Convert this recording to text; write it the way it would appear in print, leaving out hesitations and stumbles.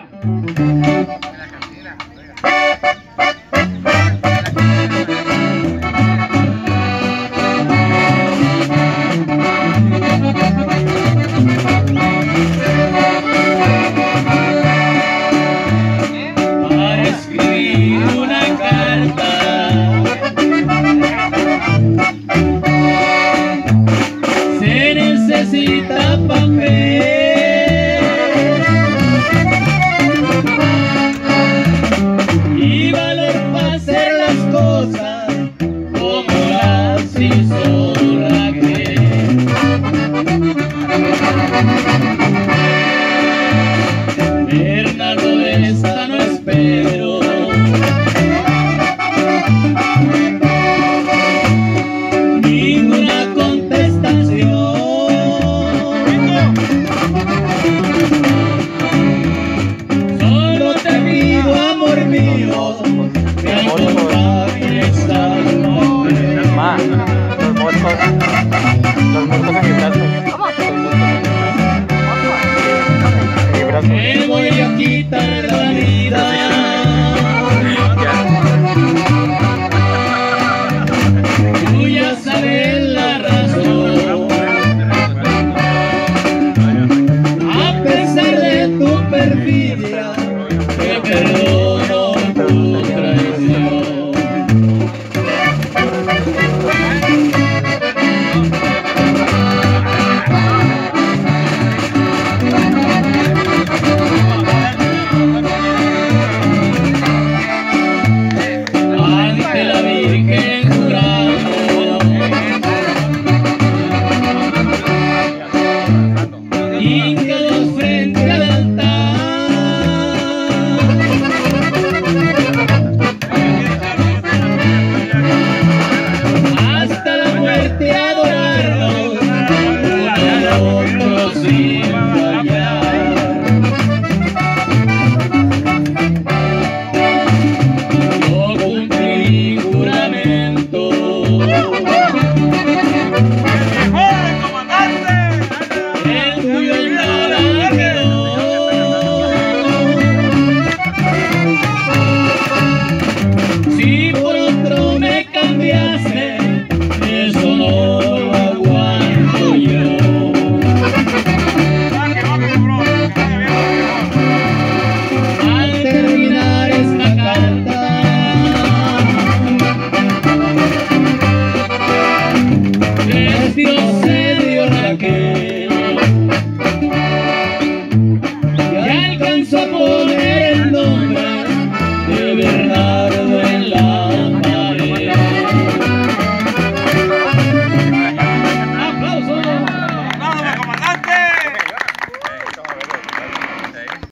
Necesita papel y valor para hacer las cosas como las hizo Raquel. Bernardo de esta no espero, ninguna contestación. Solo te pido, amor mío, que acompañes al nombre. Los muertos en mi brazo. ¿Cómo? En mi brazo.